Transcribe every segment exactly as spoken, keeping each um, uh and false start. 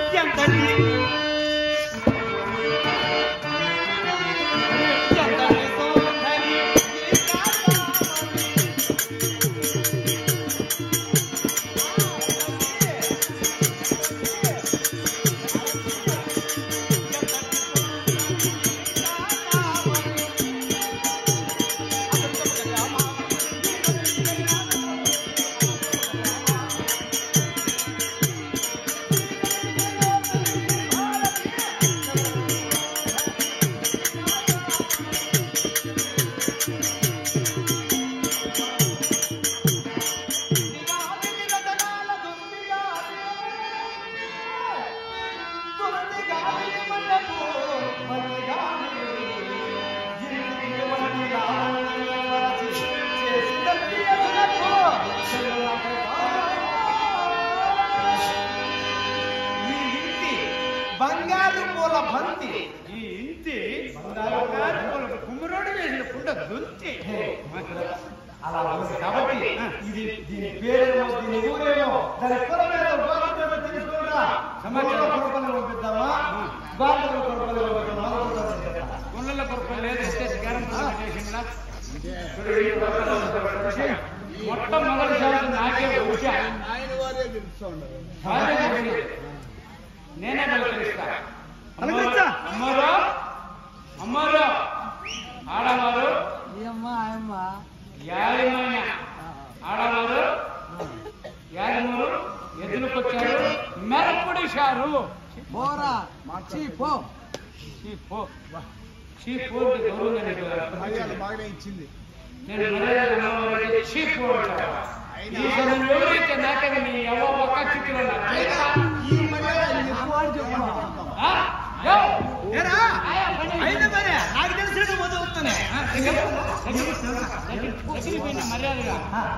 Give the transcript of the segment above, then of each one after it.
బంగారు పూల బంతి ఈ ఇంటి బంగారు పూల కుమ్మరోడు వేసిన కుండ దొంతి అలా కాబట్టి ఇది దీని పేరేమో దీని ఊరేమో దాని కులమేమో గోత్రమేమో తెలుసుకోరా సమాచారం కొరపల్లి పంపిద్దామా గోత్ర కొరపల్లి పంపిద్దామా గుండెల కొరపల్లి లేదు మొట్టమొదటి నాకే వచ్చా ఆయన వారే తెలుస్తూ ఉండదు నేనే పలకరిస్తా అమ్మారు అమ్మారు ఆడవారు యాదమైన ఆడవారు యాదమూరు ఎదురుకొచ్చారు మెరపుడిశారు బాగానే ఇచ్చింది నేను ఎవరైతే నాకే నీ ఎవరో ఒక్క చిక్కులో నాకు తెలిసిన మొదలుతున్నా మర్యాదగా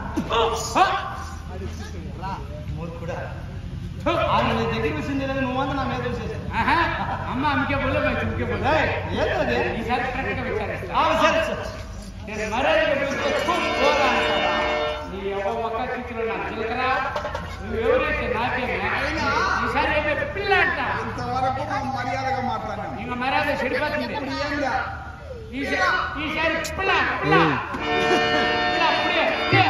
దగ్గర వచ్చింది నువ్వు నా మీద అమ్మ అమ్మకే పోలే ఇంకే పోలే ఈసారి కరెక్ట్గా విచారిస్తా నేను మర్యాదగా నీ ఎవరో ఒక్క చిక్కులో నా చిలకరా నువ్వెవరైతే నాకేమే ఈసారి ఏమే పిల్ల అంట ఇంతవరకు మర్యాదగా మాట్లాడాను ఇంకా మర్యాద చెడిపోతుంది ఈసారి పిల్ల పిల్ల అప్పుడే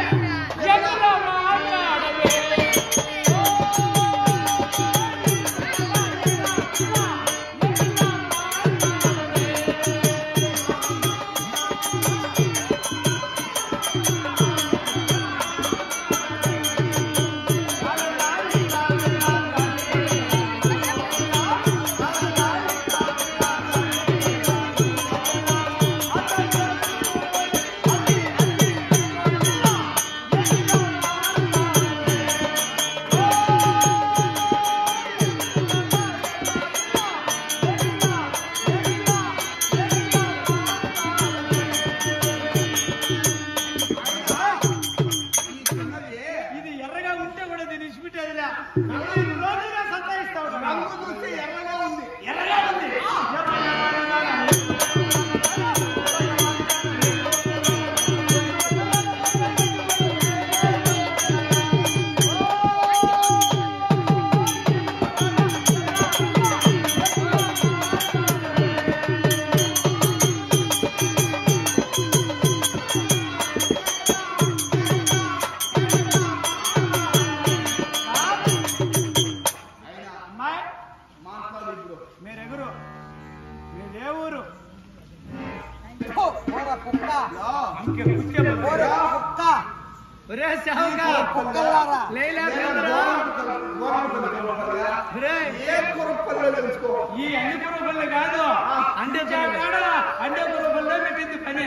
ఈ అన్ని కురపల్లి కాదు అంటే అంటే కురపల్లి పెట్టింది పని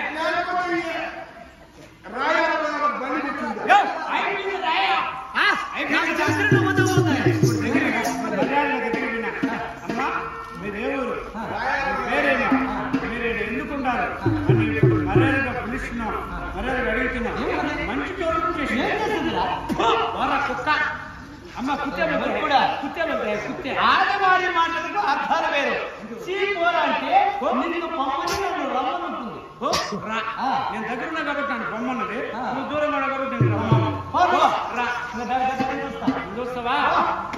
అమ్మా మీరేవరు వేరేనా మీరు ఎందుకుంటారు అని మర్యాదగా పిలుస్తున్నాం మర్యాదగా అడుగుతున్నాం మంచి కుక్క అమ్మ కుత్తే కూడా కుత్తే కుత్తే ఆడవాడి మాటలకు అర్థాలు వేరు చీపోరా అంటే నిన్ను పొమ్మని నన్ను రమ్మనుంటుంది నేను దగ్గరున్నా కాబట్టి నన్ను పొమ్మన్నది నువ్వు దూరం కాబట్టి నేను రమ్మను రా చూస్తావా